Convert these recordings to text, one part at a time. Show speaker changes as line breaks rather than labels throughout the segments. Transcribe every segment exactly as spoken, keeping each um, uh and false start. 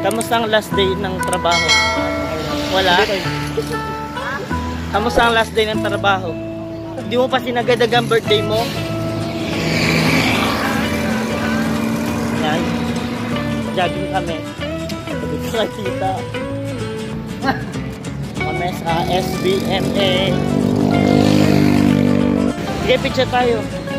Kamusta ang last day ng trabaho? Wala? Kamusta ang last day ng trabaho? Hindi mo pa sinagad ang birthday mo? Yan. Jogging kami. Dito sa kita. Kami sa S B M A. Sige, picture tayo.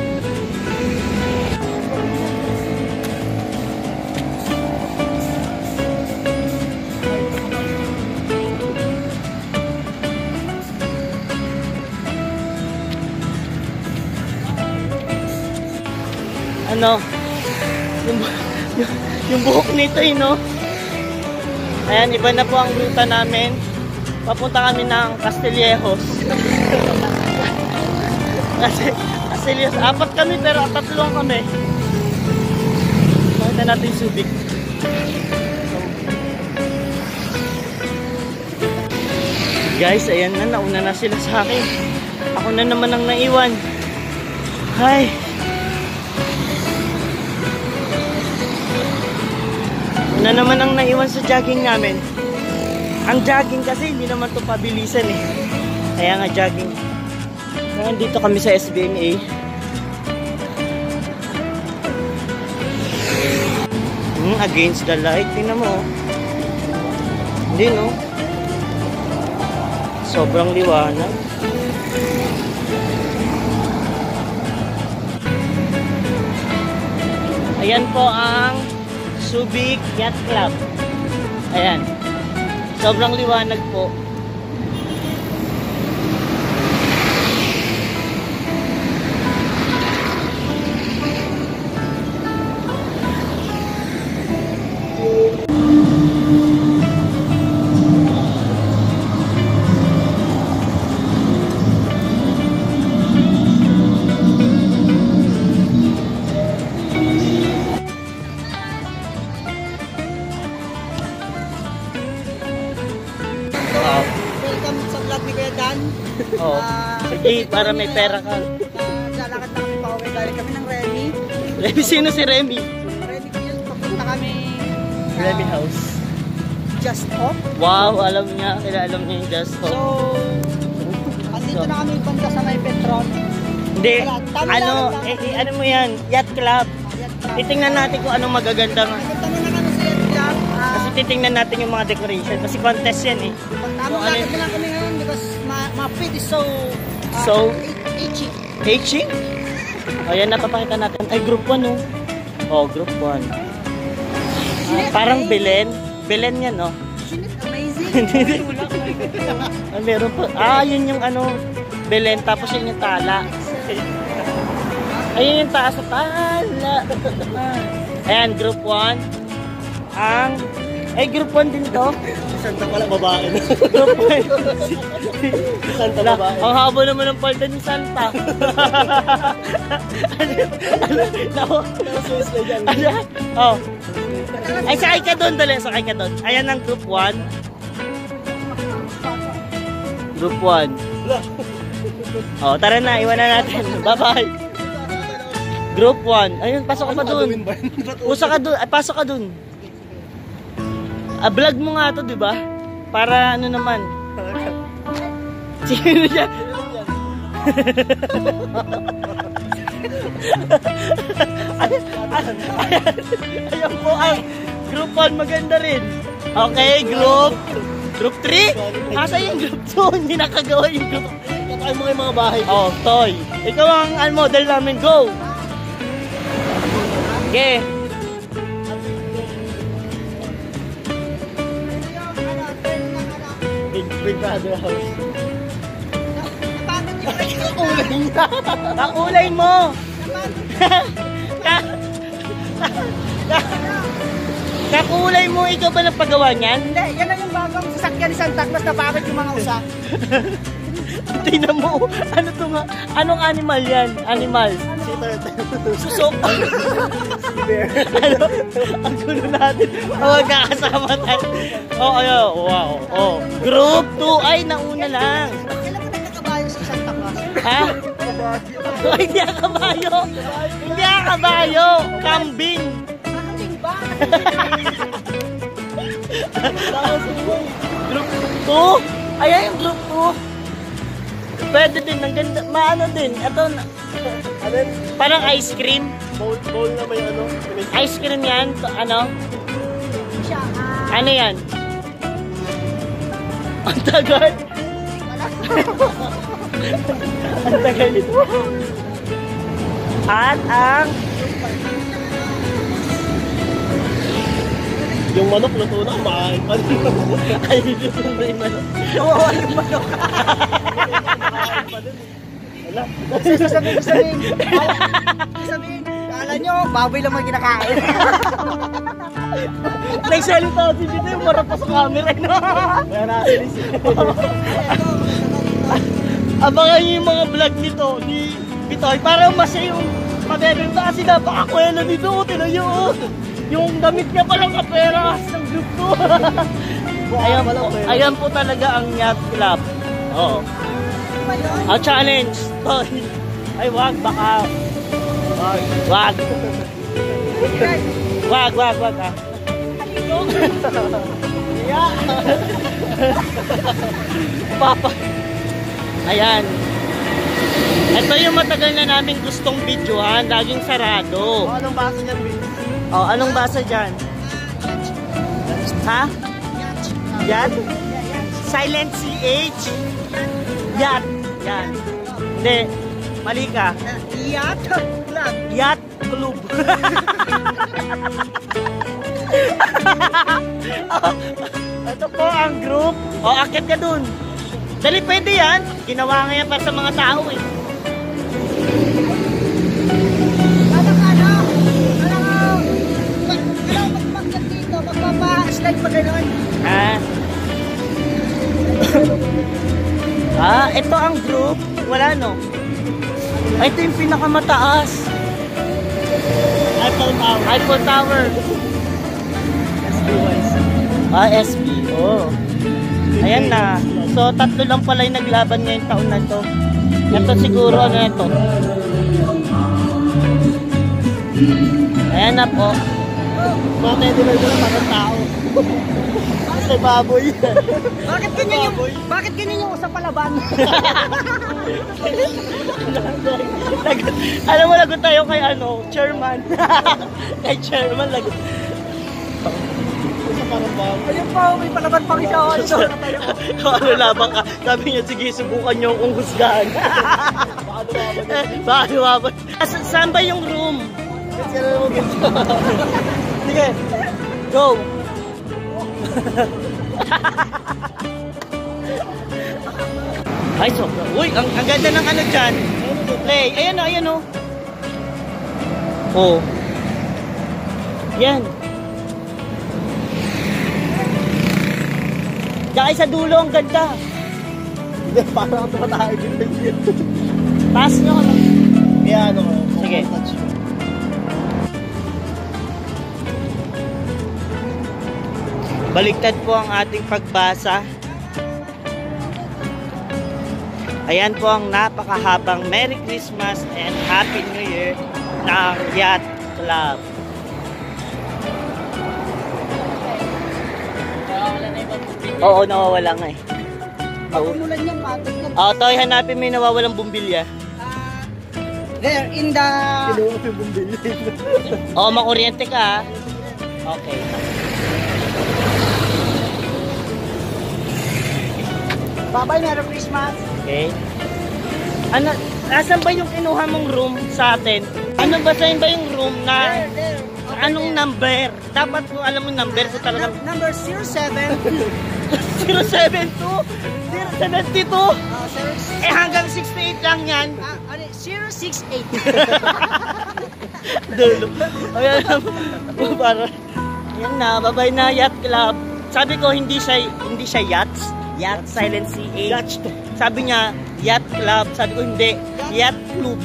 Ano? Yung, yung, yung buhok nito eh, no? Ayan, iba na po ang ruta namin. Papunta kami ng Castillejos. Kasi, Castillejos, apat kami pero tatlo kami. Makita natin yung Subic. Guys, ayan na, nauna na sila sa akin. Ako na naman ang naiwan. Hi! Na naman ang naiwan sa jogging namin. Ang jogging kasi hindi naman ito pabilisan eh. Kaya nga jogging. Ngayon dito kami sa S B M A. Hmm, against the light. Tingnan mo. Hindi no. Sobrang liwanag. Ayan po ang Subic Yacht Club. Ayan. Sobrang liwanag po. Oh, uh, sige, para may pera ka.
Uh, lalakad na kami pauwi dahil kami ng Remy.
Remy, sino si Remy?
Remy ko yun, papunta kami
uh, Remy House.
Just Hop.
Wow, alam niya, kaya alam niya yung Just Hop.
So, andito so, na kami banda sa may Petron.
Hindi, ano, eh, eh, ano mo yan? Yacht Club.
Uh, yacht Club.
Titingnan natin kung anong magaganda nga.
Maganda na kami sa Yacht Club. Uh,
kasi titingnan natin yung mga decoration. Kasi contest yan eh.
Tamang so, lakad na lang kami ngayon because my feet is so uh,
so
itchy.
Itchy? O yan, napapakita natin. Ay, group one oh. Oh, group one. Uh, parang Belen. Belen yan oh.
Isn't it amazing?
Ah, meron pa. Ah, yun yung ano, Belen. Tapos yun yung tala. Ayun yung taas sa tala. Ayan, group one. Ang ay, group one din to.
Santa pala, babae na.
Group one.
Santa babae.
Ang haba naman ng palda ni Santa. Ano? Ano? Nako. Ano? Oh. Ay, sakay ka doon. Dali, sakay ka doon. Ayan ang group one. Group one. Oh, tara na. Iwan na natin. Bye-bye. Group one. Ayun, pasok ka pa doon. Usa ka doon. Ay, pasok ka doon. Ah, vlog mo nga to, di ba? Para ano naman? Sino siya? Ayan po ang group one, maganda rin. Okay, group group three? Asa yung group two? Hindi nakagawa yung group.
Kakain mo yung mga bahay.
Oh, toy. Ikaw ang, ang model namin. Go! Okay.
Big, Big Brother house.
Kakulay
niya. Kakulay mo. Kakulay mo. Ikaw ba nagpagawa niyan?
Hindi. Yan na yung bagong sasakyan ni Santa Claus na bakit yung mga usa.
Tingnan mo. Ano to nga? Anong animal yan? Animal. Susok. Ano? Ang gulo natin. Oh, magkakasama tayo. Oh, ayo. Wow. Oh. Group two. Ay, nauna lang.
Kailan mo nagkakabayo si Santa Claus?
Ha? Oh, hindi ang kabayo. Hindi ang kabayo. Kambing.
Kambing ba?
Group two? Ayan yung group two. Pwede din, ang ganda, maano din. Ito,
Ano yun?
parang ice cream.
Bowl, bowl na may ano?
Ice cream yan, to- ano?
Siya, ah,
Ano yan? Ang tagal. Ang tagal ito. At ang
Yung manok luto na, kumakain pa din.
ay, dito na yung manok.
Oo, yung manok.
Wala.
Kasi sasabihin, sasabihin. Sasabihin, kala nyo, baboy lang mga kinakain.
Nagsalita si dito yung marap pa sa camera. No?
Kaya nasilis eh.
Abangan nyo yung mga vlog nito ni Bitoy. Parang masya yung pabebenta kasi napakakwela dito. Tinayo oh. Yung damit niya palang kapera ng group ko. Ayan po, ayan po talaga ang yacht club. Oo. Ang challenge. Ay wag, baka. Wag. Wag. Wag, wag, wag ah. Yeah. Papa. Ayan. Ito yung matagal na namin gustong videohan. Laging sarado.
Oh, anong baso niyan, Bill?
Oh, anong basa dyan? Ha? Yan? Silent C H? Yan. Yan. Hindi. Mali ka.
Yacht club.
Yacht Club. Oh, ito po ang group. O, oh, akit ka dun. Dali, pwede yan. Ginawa nga yan para sa mga tao eh.
Alam ka, ano? Alam ka, alam magpagkat dito, magpapa-slide pa gano'n.
Ah. Ah, ito ang group. Wala no. Ay, ito yung pinakamataas.
Eiffel Tower.
Eiffel Tower.
S B Y C.
Ah, S B. Oh. Ayan na. So, tatlo lang pala yung naglaban ngayong taon na to. Ito siguro, ano na to. Ayan na po.
Mga medical ko na parang tao. Kasi baboy.
Bakit ganyan yung, bakit ganyan yung usap palaban?
Lagot. Alam mo, lagot tayo kay ano, chairman. Kay chairman, lagot.
Kasi parang baboy.
Ayun pa, may palaban pang isa. Ano daw na tayo?
Kung ano labang ka, sabi niya, sige, subukan niyo kung husgahan.
Baka lumaban yun.
Baka lumaban. Ah, sa- saan ba yung room?
Kasi alam mo ganito.
Sige, go. Ay, sobra. Uy, ang, ang ganda ng ano dyan. Play. Ayan o, ayan o. Oh. Yan. Diyan sa dulo, ang ganda.
Hindi, parang tumatahay din.
Taas nyo. ano?
Kaya ano,
Sige.
touch mo.
Baliktad po ang ating pagbasa. Ayan po ang napakahabang Merry Christmas and Happy New Year ng Yacht Club. Oo, nawawala nga eh. Oo.
Umulan niya, patag niya.
Oh, Toy, hanapin mo yung nawawalang bumbilya.
Ah, there, in the...
Kinuha ko yung bumili.
Oo, makuryente ka ha. Okay.
Bye-bye, Merry Christmas.
Okay. Ano, asan ba yung kinuha mong room sa atin? Ano ba sa'yo ba yung room na
There, there. Okay,
anong
there.
number? Dapat mo alam mo number ko talaga.
Num- Number zero seven.
zero seven two, zero seven two.
Ah, zero six.
Eh hanggang sixty-eight lang yan.
Ah, ano, zero six eight.
Dulo. Ayan na. Para. Yan na, babay na Yacht Club. Sabi ko hindi siya hindi siya yachts. Yacht Silent C H.
Yacht to.
Sabi niya Yacht Club. Sabi ko hindi. Yacht Club.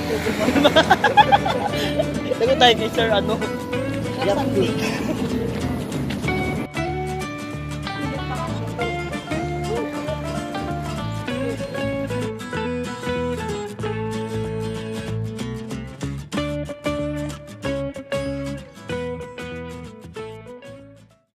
Lagot tayo kay Sir ano.
Yacht Club.